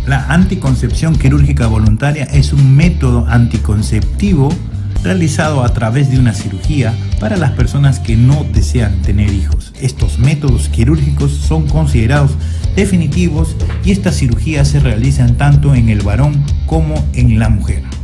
La anticoncepción quirúrgica voluntaria es un método anticonceptivo realizado a través de una cirugía para las personas que no desean tener hijos. Estos métodos quirúrgicos son considerados definitivos y estas cirugías se realizan tanto en el varón como en la mujer.